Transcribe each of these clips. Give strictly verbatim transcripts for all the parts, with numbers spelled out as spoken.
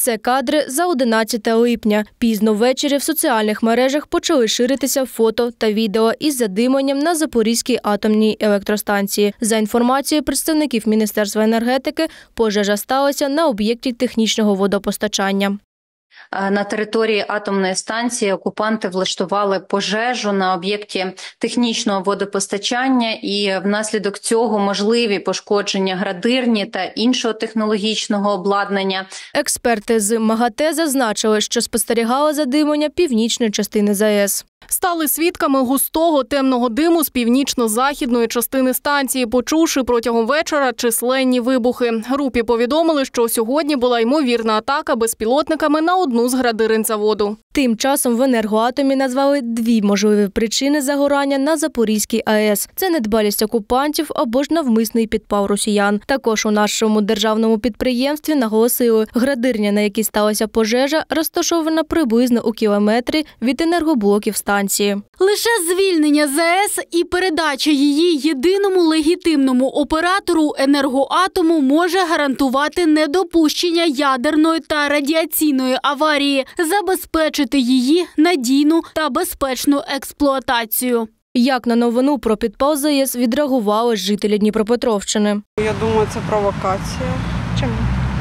Це кадри за одинадцяте липня. Пізно ввечері в соціальних мережах почали ширитися фото та відео із задимленням на Запорізькій атомній електростанції. За інформацією представників Міністерства енергетики, пожежа сталася на об'єкті технічного водопостачання. На території атомної станції окупанти влаштували пожежу на об'єкті технічного водопостачання, і внаслідок цього можливі пошкодження градирні та іншого технологічного обладнання. Експерти з МАГАТЕ зазначили, що спостерігали задимлення північної частини ЗАЕС. Стали свідками густого темного диму з північно-західної частини станції, почувши протягом вечора численні вибухи. Групі повідомили, що сьогодні була ймовірна атака безпілотниками на одну з градирин заводу. Тим часом в «Енергоатомі» назвали дві можливі причини загорання на Запорізькій АЕС. Це недбалість окупантів або ж навмисний підпал росіян. Також у нашому державному підприємстві наголосили, градирня, на якій сталася пожежа, розташована приблизно у кілометрі від енергоблоків станції. Лише звільнення ЗАЕС і передача її єдиному легітимному оператору «Енергоатому» може гарантувати недопущення ядерної та радіаційної аварії, забезпечити її надійну та безпечну експлуатацію. Як на новину про підпал ЗАЕС відреагували жителі Дніпропетровщини? Я думаю, це провокація. Чому?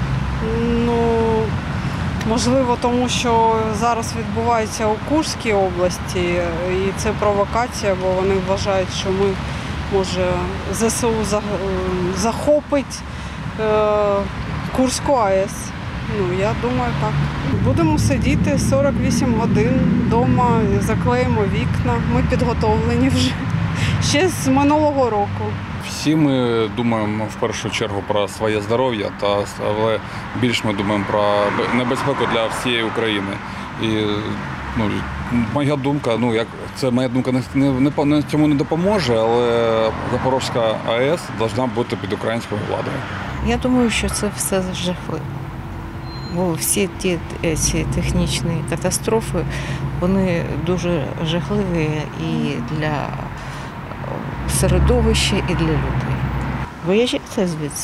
Ну, можливо, тому що зараз відбувається у Курській області, і це провокація, бо вони вважають, що ми, може, ЗСУ захопить Курську АЕС. Ну, я думаю, так. Будемо сидіти сорок вісім годин вдома, заклеїмо вікна. Ми підготовлені вже ще з минулого року. Всі ми думаємо в першу чергу про своє здоров'я, та але більш ми думаємо про небезпеку для всієї України. І ну, моя думка, ну як це моя думка не, не, не цьому не допоможе, але Запорізька АЕС повинна бути під українською владою. Я думаю, що це все жахливо. Бо всі ті ці технічні катастрофи, вони дуже жахливі і для середовища, і для людей. Виїжджайте звідси.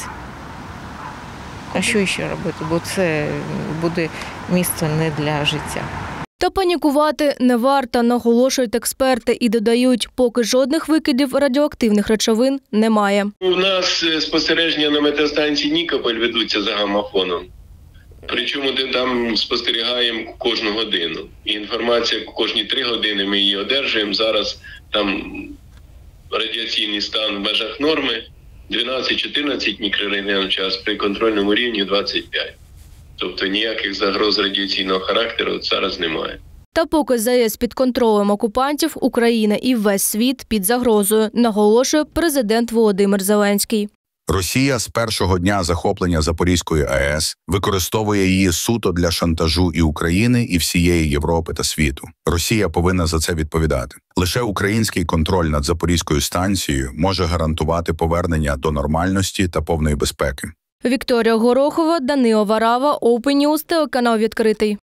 А що ще робити? Бо це буде місто не для життя. Та панікувати не варто, наголошують експерти і додають, поки жодних викидів радіоактивних речовин немає. У нас спостереження на метеостанції Нікополь ведуться за гамафоном. Причому там спостерігаємо кожну годину. І інформація кожні три години ми її одержуємо. Зараз там радіаційний стан в межах норми дванадцять-чотирнадцять мікрорентген в час, при контрольному рівні двадцять п'ять. Тобто ніяких загроз радіаційного характеру зараз немає. Та поки ЗАЕС під контролем окупантів, Україна і весь світ під загрозою, наголошує президент Володимир Зеленський. Росія з першого дня захоплення Запорізької АЕС використовує її суто для шантажу і України, і всієї Європи та світу. Росія повинна за це відповідати. Лише український контроль над Запорізькою станцією може гарантувати повернення до нормальності та повної безпеки. Вікторія Горохова, Данило Варава, Open News, телеканал «Відкритий».